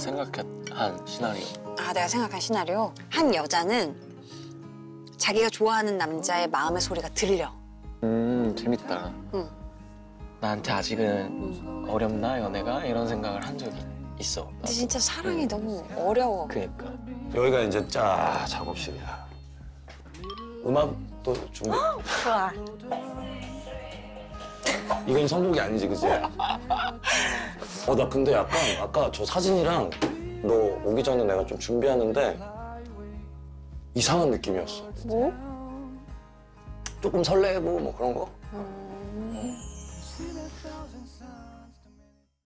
생각한 시나리오. 아, 내가 생각한 시나리오? 한 여자는 자기가 좋아하는 남자의 마음의 소리가 들려. 재밌다. 응. 나한테 아직은 어렵나 연애가? 이런 생각을 한 적이 있어. 근데 진짜 사랑이 너무 어려워. 그니까. 여기가 이제 짜 작업실이야. 음악도 준비. 좋아. 이건 선곡이 아니지, 그치? 나 근데 약간 아까 저 사진이랑 너 오기 전에 내가 좀 준비하는데 이상한 느낌이었어. 뭐? 조금 설레고 뭐 그런 거?